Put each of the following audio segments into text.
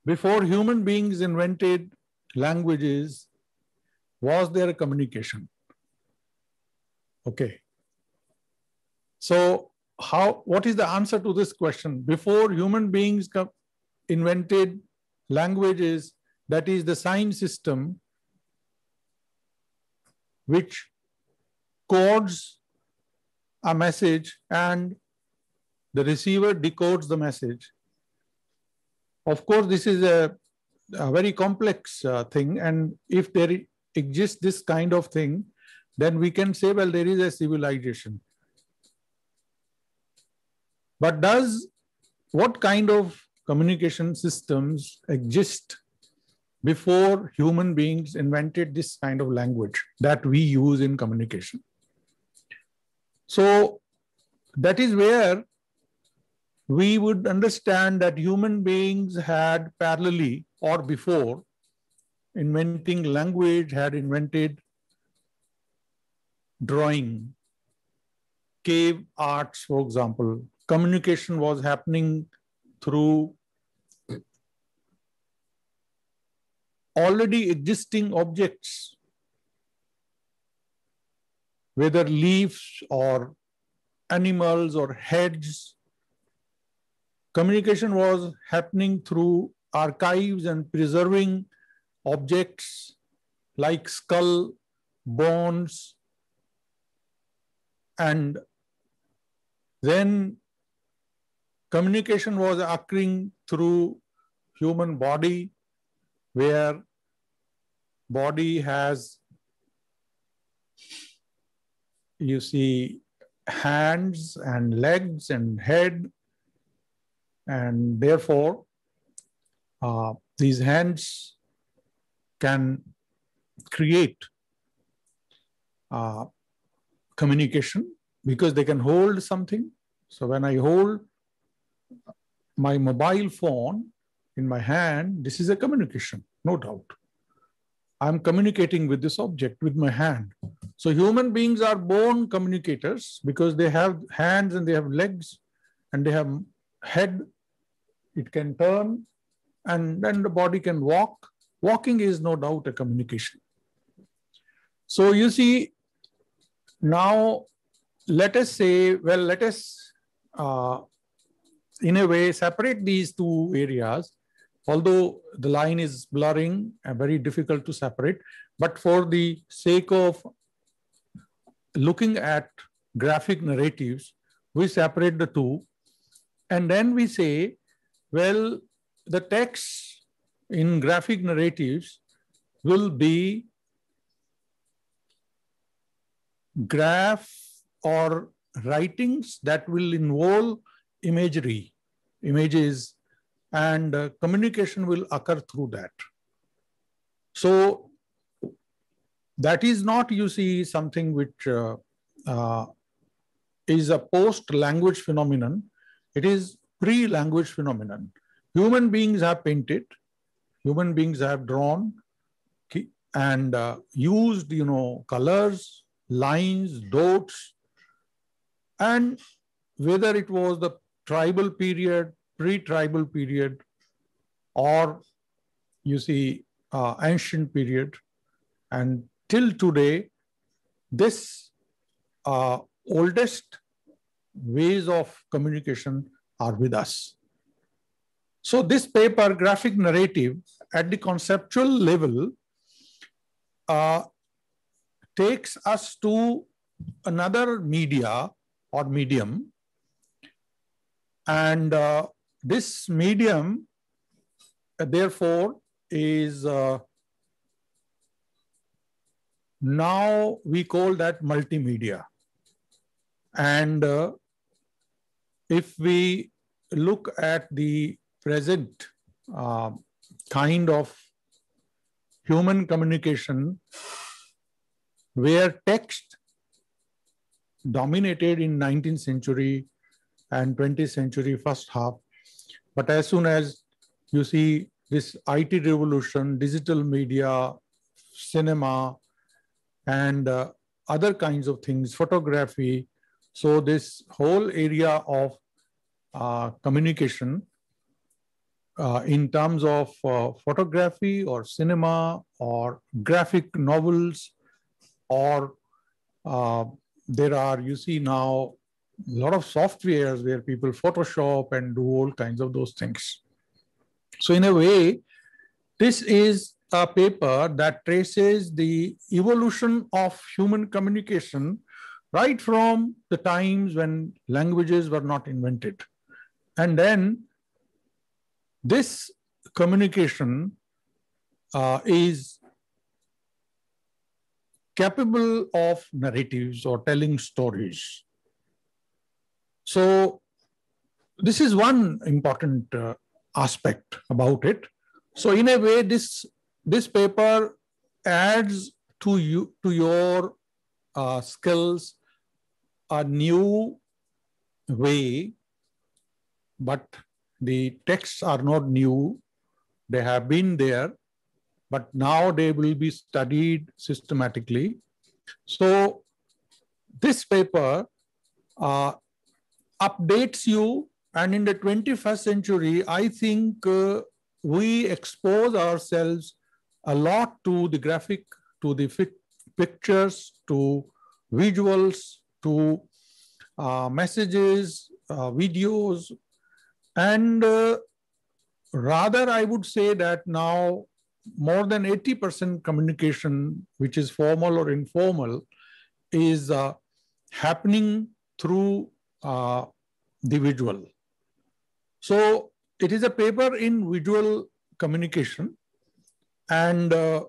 before human beings invented languages, was there a communication? Okay. So what is the answer to this question? Before human beings invented languages, that is the sign system which codes a message and the receiver decodes the message. Of course, this is a very complex thing, and if there exists this kind of thing, then we can say, well, there is a civilization. But what kind of communication systems exist before human beings invented this kind of language that we use in communication? So that is where we would understand that human beings had parallelly or before inventing language, had invented drawing, cave arts, for example. Communication was happening through already existing objects, whether leaves or animals or heads. Communication was happening through archives and preserving objects like skull, bones, and then communication was occurring through human body, where body has, you see, hands and legs and head, and therefore these hands can create communication because they can hold something. So when I hold my mobile phone in my hand, this is a communication, no doubt. I'm communicating with this object with my hand. So human beings are born communicators because they have hands and they have legs and they have head. It can turn and then the body can walk. Walking is no doubt a communication. So you see, now let us say, well, let us in a way separate these two areas, although the line is blurring and very difficult to separate, but for the sake of looking at graphic narratives, we separate the two, and then we say, well, the text in graphic narratives will be graph or writings that will involve imagery, images, and communication will occur through that. So that is not, you see, something which is a post-language phenomenon. It is pre-language phenomenon. Human beings have painted, human beings have drawn and used, colors, lines, dots, and whether it was the tribal period, pre-tribal period, or you see ancient period, and till today, this oldest ways of communication are with us. So this paper, Graphic Narrative, at the conceptual level, takes us to another media or medium. And this medium, therefore, is now we call that multimedia. And if we look at the present kind of human communication, where text dominated in 19th century and 20th century first half, but as soon as you see this IT revolution, digital media, cinema, and other kinds of things, photography, so this whole area of communication in terms of photography or cinema or graphic novels, or there are, you see now, a lot of softwares where people Photoshop and do all kinds of those things. So in a way, this is a paper that traces the evolution of human communication right from the times when languages were not invented. And then this communication is capable of narratives or telling stories. So this is one important aspect about it. So in a way, this paper adds to your skills a new way, but the texts are not new. They have been there, but now they will be studied systematically. So this paper updates you, and in the 21st century, I think we expose ourselves a lot to the graphic, to the pictures, to visuals, to messages, videos, and rather I would say that now more than 80% communication, which is formal or informal, is happening through the visual. So it is a paper in visual communication, and the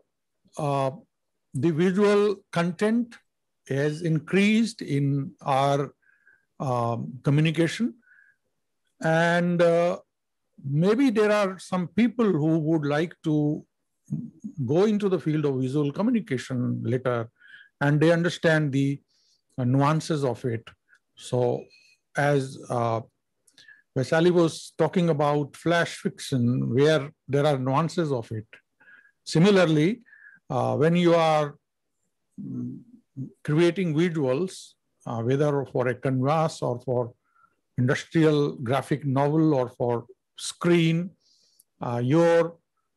visual content has increased in our communication. And maybe there are some people who would like to go into the field of visual communication later, and they understand the nuances of it. So as Vaishali was talking about flash fiction, where there are nuances of it. Similarly, when you are creating visuals, whether for a canvas or for industrial graphic novel or for screen, your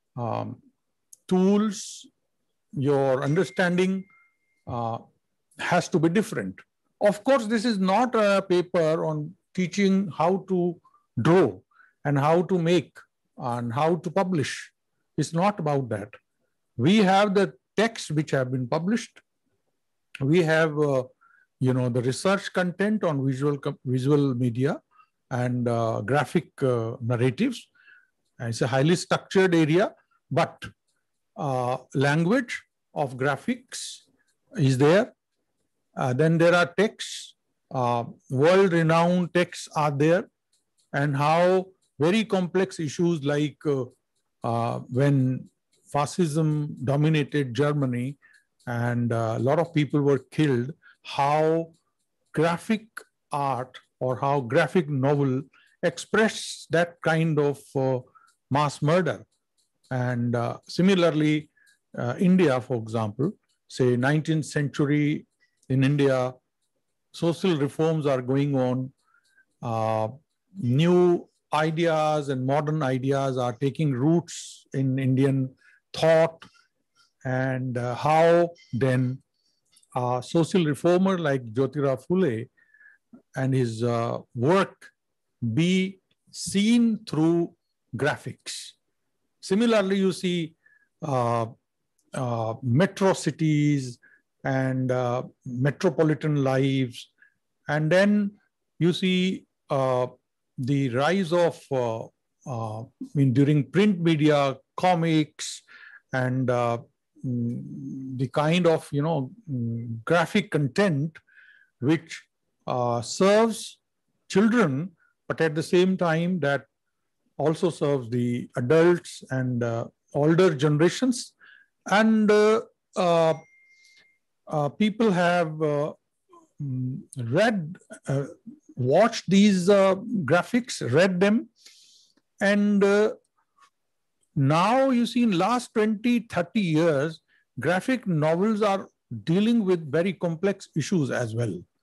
tools, your understanding has to be different. Of course, this is not a paper on teaching how to draw and how to make and how to publish. It's not about that. We have the texts which have been published. We have the research content on visual media and graphic narratives. It's a highly structured area, but language of graphics is there. Then there are texts, world-renowned texts are there, and how very complex issues like when fascism dominated Germany and a lot of people were killed, how graphic art or how graphic novel express that kind of mass murder. And similarly, India, for example, say 19th century in India, social reforms are going on. New ideas and modern ideas are taking roots in Indian thought, and how then a social reformer like Jyotirao Phule and his work be seen through graphics. Similarly, you see metro cities and metropolitan lives, and then you see the rise of during print media, comics, and the kind of graphic content which serves children, but at the same time that also serves the adults and older generations. And people have watched these graphics, read them, and now you see in last 20, 30 years, graphic novels are dealing with very complex issues as well.